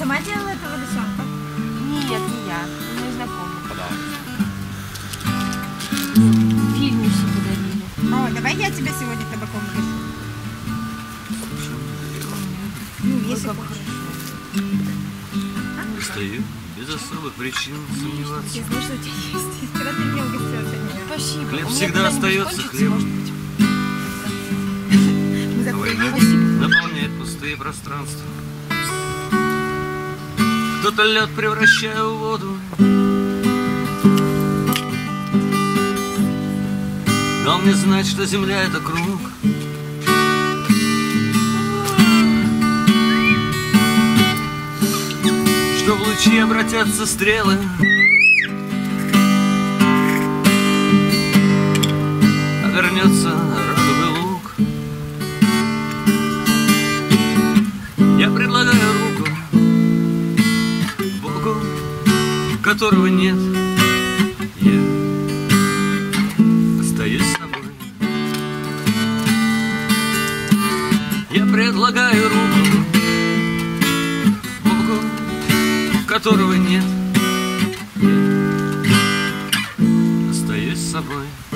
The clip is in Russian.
сама делала этого лисенка? Нет, не я. Мой знакомый. В фильме все подарили. О, давай я тебя сегодня табаком угощу. Ну, если хочешь. Стою без особых причин сомневаться. Я знаю, что у тебя есть. Когда ты меня угостила сегодня? Спасибо. Хлеб У меня всегда когда-нибудь остается кончится, хлебом. может быть. Мы завтра Война едем. наполняет пустые пространства. Кто-то лед превращая в воду. Дал мне знать, что земля — это круг. Что в лучи обратятся стрелы. А вернется радуга лук. Я предлагаю руку Богу, которого нет. Я остаюсь с собой. Я предлагаю руку Богу, которого нет. Я остаюсь с собой.